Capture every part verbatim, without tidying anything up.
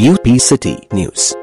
UP city news.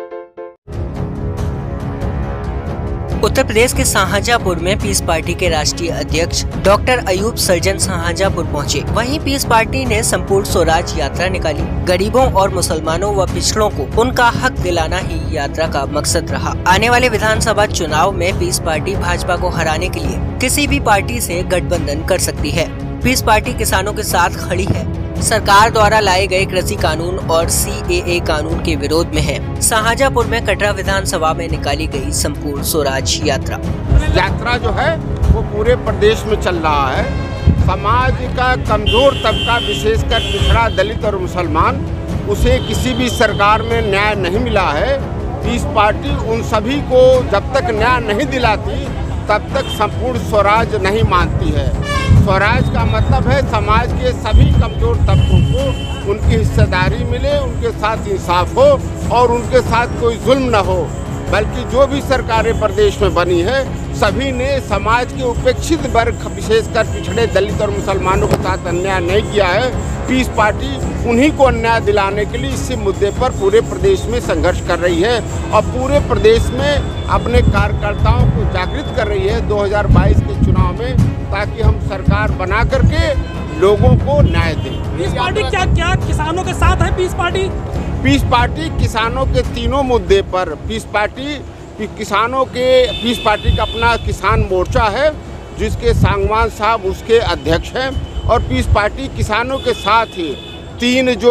Uttar Pradesh के शाहजहांपुर में piece party के राष्ट्रीय अध्यक्ष डॉक्टर अयूब सर्जन शाहजहांपुर पहुंचे। वहीं पीस पार्टी ने संपूर्ण स्वराज यात्रा निकाली। गरीबों और मुसलमानों व पिछड़ों को उनका हक दिलाना ही यात्रा का मकसद रहा। आने वाले विधानसभा चुनाव में पीस पार्टी भाजपा को हराने के लिए किसी भी पार्टी से गठबंधन कर सकती है। पीस पार्टी किसानों के साथ खड़ी है। सरकार द्वारा लाए गए कृषि कानून और सी ए ए कानून के विरोध में है। शाहजहांपुर में कटरा विधानसभा में निकाली गई संपूर्ण स्वराज यात्रा। यात्रा जो है वो पूरे प्रदेश में चल रहा है। समाज का कमजोर तबका, विशेषकर पिछड़ा, दलित और मुसलमान, उसे किसी भी सरकार में न्याय नहीं मिला है। पीस पार्टी उन सभी को जब तक न्याय नहीं दिलाती तब तक संपूर्ण स्वराज नहीं मानती है। स्वराज का मतलब है समाज के सभी कमजोर तबकों को उनकी हिस्सेदारी मिले, उनके साथ इंसाफ हो और उनके साथ कोई जुल्म न हो। बल्कि जो भी सरकारें प्रदेश में बनी है सभी ने समाज के उपेक्षित वर्ग, विशेषकर पिछड़े, दलित और मुसलमानों के साथ अन्याय नहीं किया है। पीस पार्टी उन्हीं को अन्याय दिलाने के लिए इसी मुद्दे पर पूरे प्रदेश में संघर्ष कर रही है और पूरे प्रदेश में अपने कार्यकर्ताओं को जागृत कर रही है दो हज़ार बाईस के चुनाव में, ताकि हम सरकार बना करके लोगों को न्याय दें। पीस पार्टी क्या क्या किसानों के साथ है? पीस पार्टी पीस पार्टी किसानों के तीनों मुद्दे पर पीस पार्टी किसानों के पीस पार्टी का अपना किसान मोर्चा है जिसके सांगवान साहब उसके अध्यक्ष हैं। और पीस पार्टी किसानों के साथ ही तीन जो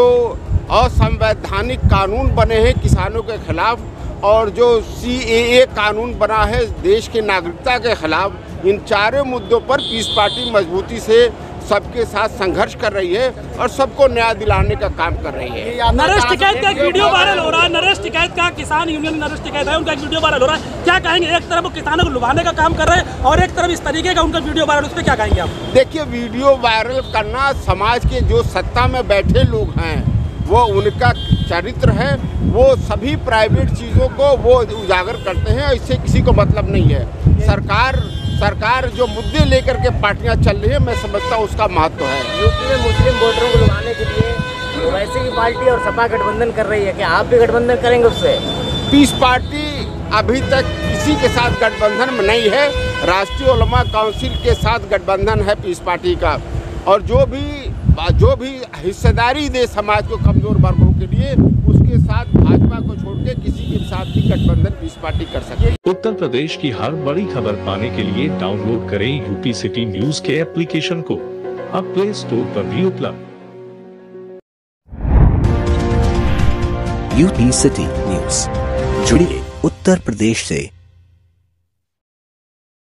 असंवैधानिक कानून बने हैं किसानों के खिलाफ और जो सी ए ए कानून बना है देश की नागरिकता के खिलाफ, इन चारों मुद्दों पर पीस पार्टी मजबूती से सबके साथ संघर्ष कर रही है और सबको न्याय दिलाने का काम कर रही है। नरेश टिकैत का एक वीडियो वायरल हो रहा है। नरेश टिकैत का किसान यूनियन नरेश टिकैत है, उनका एक वीडियो वायरल हो रहा है। क्या कहेंगे? एक तरफ वो किसानों को लुभाने का काम कर रहे हैं और एक तरफ इस तरीके का उनका वीडियो वायरल, उस पर क्या कहेंगे आप? देखिए, वीडियो वायरल करना समाज के जो सत्ता में बैठे लोग हैं वो उनका चरित्र है। वो सभी प्राइवेट चीज़ों को वो उजागर करते हैं, इससे किसी को मतलब नहीं है। सरकार सरकार जो मुद्दे लेकर के पार्टियां चल रही है, मैं समझता हूँ उसका महत्व है। यूपी में मुस्लिम वोटरों को लुभाने के लिए वैसे ही पार्टी और सपा गठबंधन कर रही है, क्या आप भी गठबंधन करेंगे उससे? पीस पार्टी अभी तक किसी के साथ गठबंधन में नहीं है। राष्ट्रीय उलमा काउंसिल के साथ गठबंधन है पीस पार्टी का, और जो भी जो भी हिस्सेदारी दे समाज को कमजोर वर्गों के लिए, उसके साथ भाजपा को छोड़ के किसी के साथ भी गठबंधन पीस पार्टी कर सके। उत्तर प्रदेश की हर बड़ी खबर पाने के लिए डाउनलोड करें यूपी सिटी न्यूज के एप्लीकेशन को। अब प्ले स्टोर पर भी उपलब्ध। यूपी सिटी न्यूज, जुड़िए उत्तर प्रदेश से।